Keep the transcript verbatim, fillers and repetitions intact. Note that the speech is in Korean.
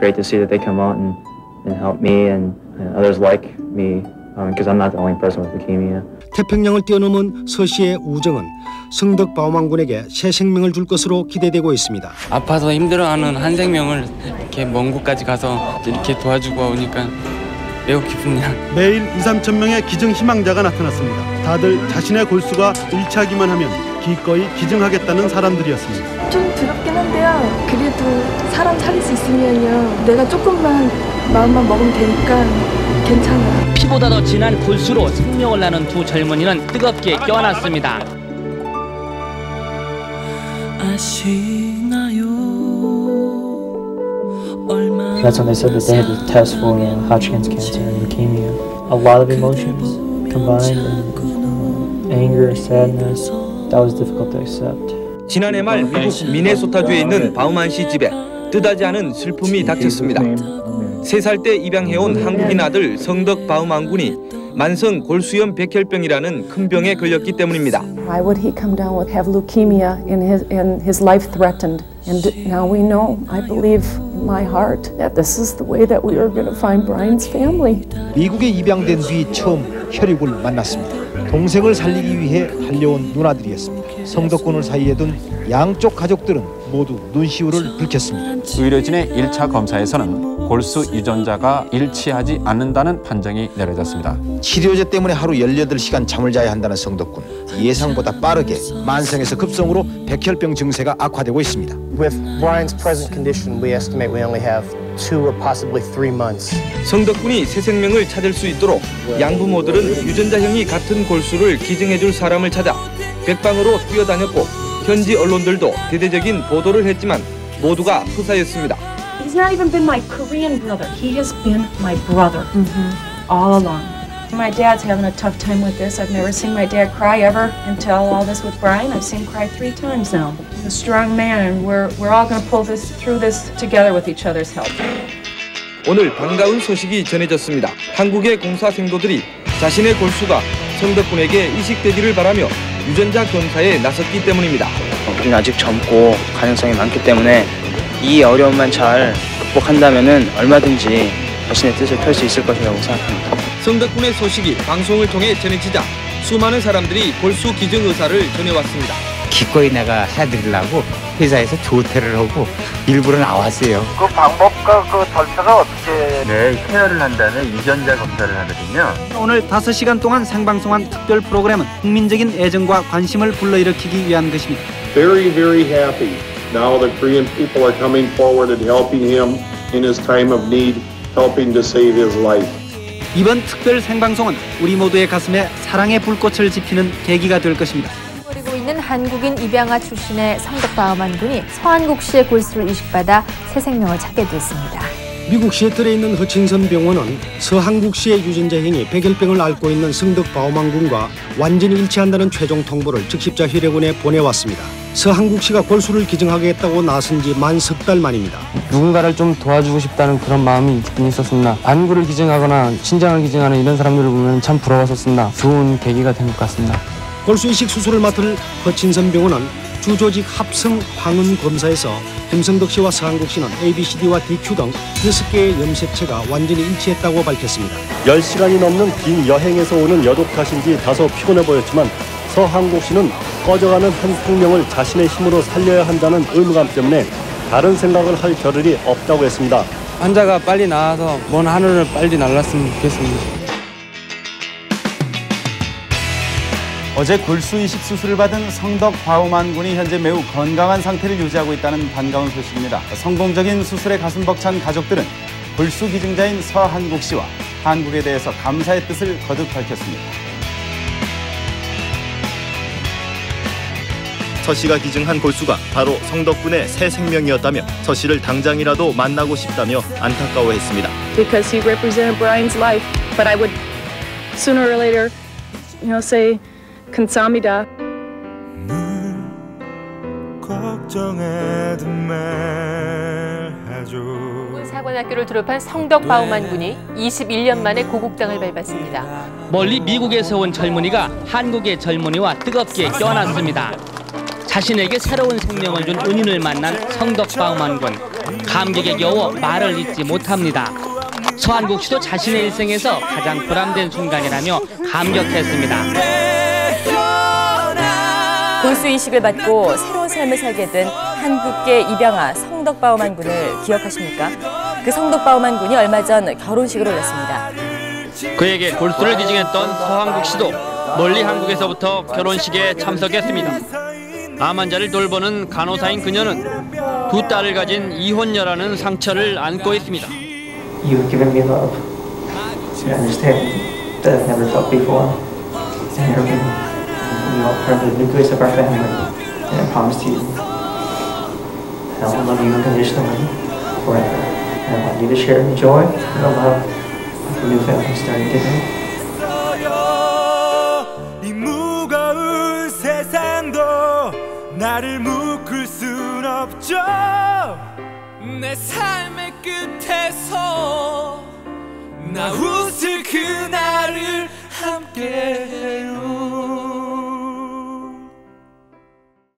great to see that they come out and, and help me and, and others like me because um, I'm not the only person with leukemia. 태평양을 뛰어넘은 서 씨의 우정은 성덕 바우만 군에게 새 생명을 줄 것으로 기대되고 있습니다. 아파서 힘들어하는 한 생명을 이렇게 먼 곳까지 가서 이렇게 도와주고 오니까 매우 기쁩니다. 매일 이삼천 명의 기증 희망자가 나타났습니다. 다들 자신의 골수가 일치하기만 하면 기꺼이 기증하겠다는 사람들이었습니다. 좀 두렵긴 한데요. 그래도 사람 살릴 수 있으면요. 내가 조금만 마음만 먹으면 되니까 괜찮아요. 피보다 더 진한 골수로 생명을 나눈 두 젊은이는 뜨겁게 껴안았습니다. That's when they said that they had to test for Hodgkin's cancer and leukemia. A lot of emotions combined, and anger, sadness. That was difficult to accept. 지난해 말 미국 미네소타주에 있는 바우만 씨 집에 뜻하지 않은 슬픔이 닥쳤습니다. 세 살 때 입양해온 한국인 아들 성덕 바우만 군이 만성 골수염 백혈병이라는 큰 병에 걸렸기 때문입니다. Why would he come down with have leukemia and his and his life threatened? And now we know, I believe in my heart that this is the way that we are going to find Brian's family. 미국에 입양된 뒤 처음 혈육을 만났습니다. 동생을 살리기 위해 달려온 누나들이었습니다. 성덕군을 사이에 둔 양쪽 가족들은 모두 눈시울을 붉혔습니다. 의료진의 일 차 검사에서는 골수 유전자가 일치하지 않는다는 판정이 내려졌습니다. 치료제 때문에 하루 열여덟 시간 잠을 자야 한다는 성덕군. 예상보다 빠르게 만성에서 급성으로 백혈병 증세가 악화되고 있습니다. With Brian's present condition, we estimate we only have two or possibly three months. 성덕군이 새 생명을 찾을 수 있도록 양부모들은 유전자형이 같은 골수를 기증해줄 사람을 찾아 백방으로 뛰어다녔고 현지 언론들도 대대적인 보도를 했지만 모두가 흡사였습니다. He's not even been my Korean brother. He has been my brother mm-hmm. all along. My dad's having a tough time with this. I've never seen my dad cry ever until all this with Brian. I've seen him cry three times now. He's a strong man, and we're we're all going to pull this through this together with each other's help. 오늘 반가운 소식이 전해졌습니다. 한국의 공사 생도들이 자신의 골수가 성덕군에게 이식되기를 바라며 유전자 검사에 나섰기 때문입니다. 우리는 아직 젊고 가능성이 많기 때문에 이 어려움만 잘 극복한다면은 얼마든지 자신의 뜻을 펼 수 있을 것이라고 생각합니다. 성덕군의 소식이 방송을 통해 전해지자 수많은 사람들이 골수 기증 의사를 전해왔습니다. 기꺼이 내가 해드리려고 회사에서 조퇴를 하고 일부러 나왔어요. 그 방법과 그 절차가 어떻게? 네, 케어를 한 다음에 유전자 검사를 하거든요. 오늘 다섯 시간 동안 생방송한 특별 프로그램은 국민적인 애정과 관심을 불러일으키기 위한 것입니다. Very, very happy now that Korean people are coming forward and helping him in his time of need, helping to save his life. 이번 특별 생방송은 우리 모두의 가슴에 사랑의 불꽃을 지피는 계기가 될 것입니다. 거리고 있는 한국인 입양아 출신의 성덕 바우만 군이 서한국 씨의 골수를 이식받아 새 생명을 찾게 됐습니다. 미국 시애틀에 있는 허친선 병원은 서한국 씨의 유전자형이 백혈병을 앓고 있는 성덕 바우만 군과 완전히 일치한다는 최종 통보를 적십자 혈액원에 보내왔습니다. 서한국 씨가 골수를 기증하겠다고 나선 지 만 석 달 만입니다. 누군가를 좀 도와주고 싶다는 그런 마음이 있긴 있었습니다. 안구를 기증하거나 신장을 기증하는 이런 사람들을 보면 참 부러웠었습니다. 좋은 계기가 된 것 같습니다. 골수 이식 수술을 맡을 허친선 병원은 주조직 합성 황흔 검사에서 김성덕 씨와 서한국 씨는 에이 비 씨 디와 디 큐 등 여섯 개의 염색체가 완전히 일치했다고 밝혔습니다. 열 시간이 넘는 긴 여행에서 오는 여독 탓인지 다소 피곤해 보였지만 서한국 씨는 꺼져가는 한 생명을 자신의 힘으로 살려야 한다는 의무감 때문에 다른 생각을 할 겨를이 없다고 했습니다. 환자가 빨리 나와서 먼 하늘을 빨리 날았으면 좋겠습니다. 어제 골수 이식 수술을 받은 성덕 바우만 군이 현재 매우 건강한 상태를 유지하고 있다는 반가운 소식입니다. 성공적인 수술에 가슴 벅찬 가족들은 골수 기증자인 서한국 씨와 한국에 대해서 감사의 뜻을 거듭 밝혔습니다. 서 씨가 기증한 골수가 바로 성덕군의 새 생명이었다며 서 씨를 당장이라도 만나고 싶다며 안타까워했습니다. Because he represented Brian's life, but I would sooner or later, you know, say 감사합니다. 사관학교를 졸업한 성덕 바우만 군이 이십일 년 만에 고국장을 밟았습니다. 멀리 미국에서 온 젊은이가 한국의 젊은이와 뜨겁게 껴안았습니다. 자신에게 새로운 생명을 준 은인을 만난 성덕 바우만 군. 감격에 겨워 말을 잇지 못합니다. 서한국 씨도 자신의 일생에서 가장 보람된 순간이라며 감격했습니다. 골수 이식을 받고 새로운 삶을 살게 된 한국계 입양아 성덕바우만 군을 기억하십니까? 그 성덕바우만 군이 얼마 전 결혼식을 올렸습니다. 그에게 골수를 기증했던 서한국 씨도 멀리 한국에서부터 결혼식에 참석했습니다. 암 환자를 돌보는 간호사인 그녀는 두 딸을 가진 이혼녀라는 상처를 안고 있습니다. You've given me love and understanding that I've never felt before. And you're being, you are part of the nucleus of our family. And I promise to you that I will love you unconditionally forever. And I want you to share the joy and the love of the new family starting today. 이 무거운 세상도 나를 묶을 순 없죠. 내 삶의 끝